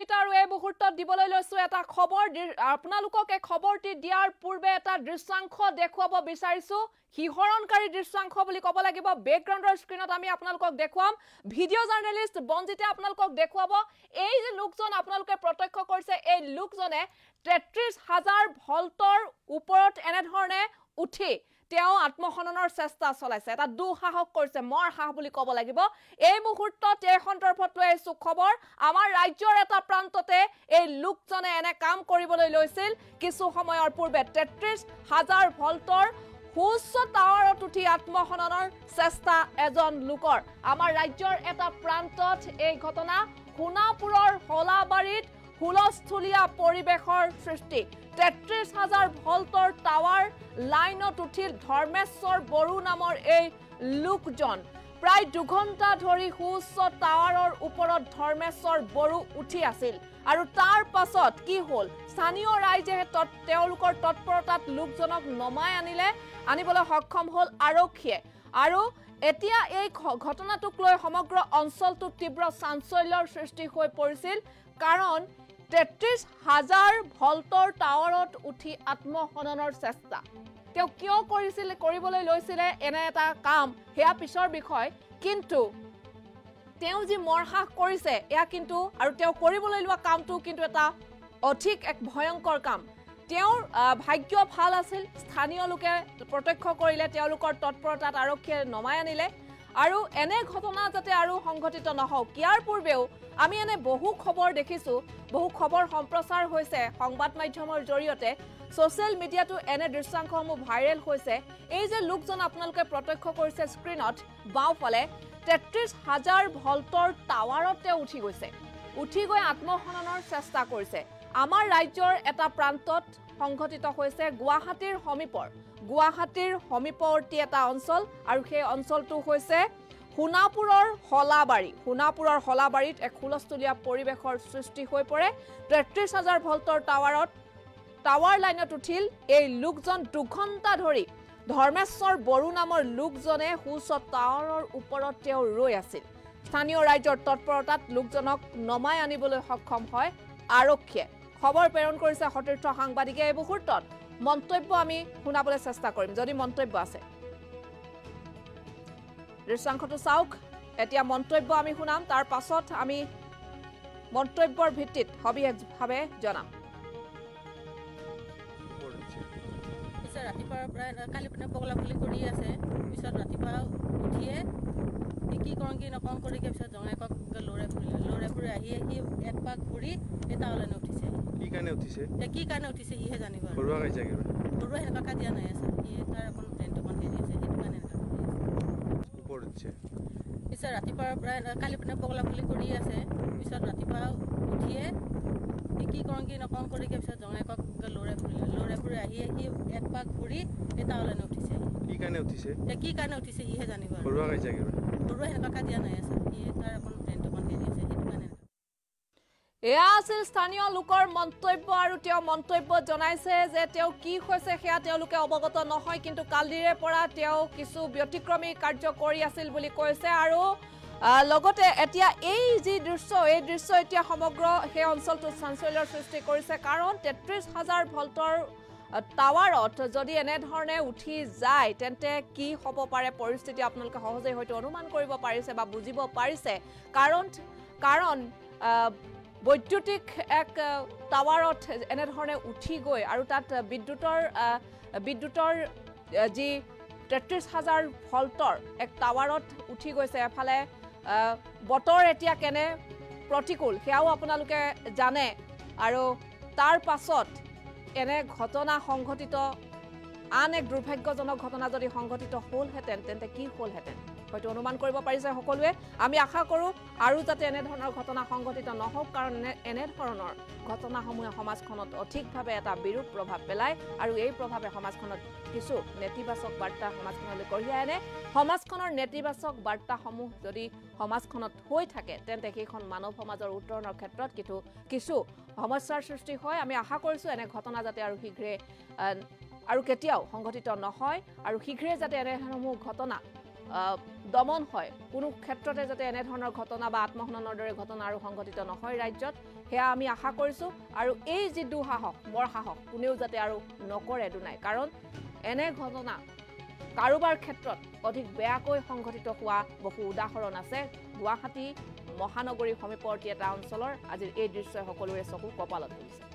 আৰু এই মুহূৰ্তত দিবলৈ লৈছো এটা খবৰ আপোনালোকক এই খবৰটি দিয়াৰ পূৰ্বে এটা দৃশ্যাংশ দেখুৱাব বিচাৰিছো হিহৰণকাৰী দৃশ্যাংশ বুলি ক'ব লাগিব বেকগ্ৰাউণ্ডৰ স্ক্ৰিনত আমি আপোনালোকক দেখুৱাম ভিডিঅ' জাৰ্নেলিষ্ট বঞ্জিতে আপোনালোকক দেখুৱাব এই যে লোকজন আপোনালোকে প্ৰত্যক্ষ কৰিছে এই লোকজনে ৩৩,০০০ ভল্টৰ ওপৰত এনে ধৰণে উঠি তেওঁ আত্মহননৰ চেষ্টা চলাইছে এটা দুঃসাহস কৰিছে মৰ সাহ বুলি ক'ব লাগিব এই মুহূৰ্তত এই সন্দৰ্ভত লৈছো খবৰ আমাৰ ৰাজ্যৰ এটা প্ৰান্ততে এই লোকজনে এনে কাম কৰিবলৈ লৈছিল কিছু সময়ৰ পূৰ্বে ৩৩,০০০ ভল্টৰ সুউচ্চ টাৱাৰত উঠি আত্মহননৰ চেষ্টা এজন লোকৰ আমাৰ ৰাজ্যৰ এটা প্ৰান্তত এই ঘটনা সোণাপুৰৰ হলাবাৰীত হুলস্থুলীয়া পৰিবেশৰ সৃষ্টি ৩৩,০০০ ভল্টৰ টাৱাৰ লাইনত উঠিল ধৰ্মেশ্বৰ বড়ো নামৰ এই লোকজন প্ৰায় ২ ঘণ্টা ধৰি সুউচ্চ টাৱাৰৰ ওপৰত ধৰ্মেশ্বৰ বড়ো উঠি আছিল আৰু তাৰ পাছত কি হ'ল স্থানীয় ৰাইজে তেওঁলোকৰ তৎপৰতাত লোকজনক নমাই আনিবলৈ সক্ষম হ'ল আৰক্ষীয়ে আৰু এতিয়া এই ঘটনাটোক লৈ সমগ্ৰ অঞ্চলটো তীব্ৰ চাঞ্চল্যৰ সৃষ্টি হৈ পৰিছিল কাৰণ ৩৩,০০০ ভল্টৰ টাৱাৰত উঠি আত্মহননৰ চেষ্টা তেওঁ কিয় কৰিবলৈ লৈছিলে এনে এটা কাম হেয়া পিছৰ বিষয় কিন্তু তেওঁ যি মৰসাহ কৰিছে এয়া কিন্তু আৰু তেওঁ কৰিবলৈ লোৱা কামটো কিন্তু এটা অধিক এক ভয়ংকৰ কাম তেওঁৰ ভাগ্য ভাল আছিল স্থানীয় লোকে প্ৰত্যক্ষ কৰিলে তেওঁলোকৰ তৎপৰতাত আৰক্ষীয়ে নমাই আনিলে আৰু এনে ঘটনা যাতে আৰু সংঘটিত নহওক ইয়াৰ পূৰ্বেও আমি এনে বহু খবৰ দেখিছো বহু খবৰ সম্প্ৰচাৰ হৈছে সংবাদ মাধ্যমৰ জৰিয়তে সোশ্যাল মিডিয়াটো এনে দৃশ্যাংশসমূহ ভাইৰেল হৈছে এই যে লোকজন আপোনালোকে প্ৰত্যক্ষ কৰিছে স্ক্ৰিনত বাওঁফালে ৩৩,০০০ ভল্টৰ টাৱাৰতে উঠি গৈ আত্মহননৰ চেষ্টা কৰিছে আমাৰ ৰাজ্যৰ এটা প্ৰান্তত সংঘটিত হৈছে গুৱাহাটীৰ সমীপৱৰ্তী এটা অঞ্চল আৰু সেই অঞ্চলটো হৈছে সোণাপুৰৰ হলাবাৰীত এক হুলস্থুলীয়া পৰিবেশৰ সৃষ্টি হৈ পৰে ৩৩,০০০ ভল্টৰ টাৱাৰ লাইনত উঠিল এই লোকজন ২ ঘণ্টা ধৰি ধৰ্মেশ্বৰ বড়ো নামৰ লোকজনে সুউচ্চ টাৱাৰৰ ওপৰত তেওঁ ৰৈ আছিল স্থানীয় ৰাইজৰ তৎপৰতাত লোকজনক নমাই আনিবলৈ সক্ষম হয় আৰক্ষীয়ে খবৰ প্ৰেৰণ কৰিছে সতীৰ্থ সাংবাদিকে এই মুহূৰ্তত মন্তব্য আমি শুনাবলৈ চেষ্টা কৰিম যদি মন্তব্য আছে দৃশ্যাংশটো চাওক এতিয়া মন্তব্য আমি শুনাম তাৰ পাছত আমি মন্তব্যৰ ভিত্তিত সবিশেষভাৱে জনাম ৰাতিপুৱাৰ প্ৰায় কালি পিনে পগলা পুলি কৰি আছে পিছত ৰাতিপুৱা উঠিয়ে কি কৰোঁ কি নকওঁ কৰি পিছত জঙায়েকক লৰাই ফুৰি আহি এক পাক ঘূৰি এই টাৱাৰলৈ উঠিছে কি কাৰণে উঠিছে সিহে জানিব ঘৰুৱা সেনেকুৱা কাজিয়া নাই আছে তাৰ অকণ টেণ্ট অকণ হেৰি আছে সেইটো কাৰণে পিছত ৰাতিপুৱাৰ প্ৰায় কালি পিনে পগলা পুলি কৰি আছে পিছত ৰাতিপুৱা উঠিয়ে কি কৰোঁ কি নকওঁ কৰি পিছত জঙায়েকক লৰাই ফুৰি আহি এক পাক ঘূৰি এই টাৱাৰলৈ উঠিছে কি কাৰণে উঠিছে সিহে জানিব ঘৰুৱা সেনেকুৱা কাজিয়া নাই আছে তাৰ অকণ টেণ্ট অকণ হেৰি আছে সেইটো কাৰণে এয়া আছিল স্থানীয় লোকৰ মন্তব্য আৰু তেওঁ মন্তব্য জনাইছে যে তেওঁ কি হৈছে সেয়া তেওঁলোকে অৱগত নহয় কিন্তু কালিৰে পৰা তেওঁ কিছু ব্যতিক্ৰমী কাৰ্য কৰি আছিল বুলি কৈছে আৰু লগতে এতিয়া এই যি দৃশ্য এতিয়া সমগ্ৰ সেই অঞ্চলটো চাঞ্চল্যৰ সৃষ্টি কৰিছে কাৰণ ৩৩,০০০ ভল্টৰ টাৱাৰত যদি এনে ধৰণে উঠি যায় তেন্তে কি হ'ব পাৰে পৰিস্থিতি আপোনালোকে সহজেই হয়তো অনুমান কৰিব পাৰিছে বা বুজিব পাৰিছে কাৰণ বৈদ্যুতিক এক টাৱাৰত এনে ধৰণে উঠি গৈ আৰু তাত বিদ্যুতৰ যি ৩৩,০০০ ভল্টৰ এক টাৱাৰত উঠি গৈছে এফালে বতৰ এতিয়া কেনে প্ৰতিকূল সেয়াও আপোনালোকে জানে আৰু তাৰ পাছত এনে ঘটনা সংঘটিত আন এক দুৰ্ভাগ্যজনক ঘটনা যদি সংঘটিত হ'লহেঁতেন তেন্তে কি হ'লহেঁতেন হয়তো অনুমান কৰিব পাৰিছে সকলোৱে আমি আশা কৰোঁ আৰু যাতে এনে ধৰণৰ ঘটনা সংঘটিত নহওক কাৰণ এনে ধৰণৰ ঘটনাসমূহে সমাজখনত অধিকভাৱে এটা বিৰূপ প্ৰভাৱ পেলায় আৰু এই প্ৰভাৱে সমাজখনত কিছু নেতিবাচক বাৰ্তা সমাজখনলৈ কঢ়িয়াই আনে সমাজখনৰ নেতিবাচক বাৰ্তাসমূহ যদি সমাজখনত হৈ থাকে তেন্তে সেইখন মানৱ সমাজৰ উত্তৰণৰ ক্ষেত্ৰত কিছু সমস্যাৰ সৃষ্টি হয় আমি আশা কৰিছোঁ এনে ঘটনা যাতে আৰু শীঘ্ৰে আৰু কেতিয়াও সংঘটিত নহয় আৰু শীঘ্ৰে যাতে এনেসমূহ ঘটনা দমন হয় কোনো ক্ষেত্ৰতে যাতে এনে ধৰণৰ ঘটনা বা আত্মহননৰ দৰে ঘটনা আৰু সংঘটিত নহয় ৰাজ্যত হেয়া আমি আশা কৰিছো আৰু এই যি দুঃসাহস বৰ সাহস কোনেও যাতে আৰু নকৰে দুনাই কাৰণ এনে ঘটনা কাৰোবাৰ ক্ষেত্ৰত অধিক বেয়াকৈ সংঘটিত হোৱা বহু উদাহৰণ আছে গুৱাহাটী মহানগৰীৰ সমীপৱৰ্তী এটা অঞ্চলৰ আজিৰ এই দৃশ্যই সকলোৰে চকু কপালত তুলিছে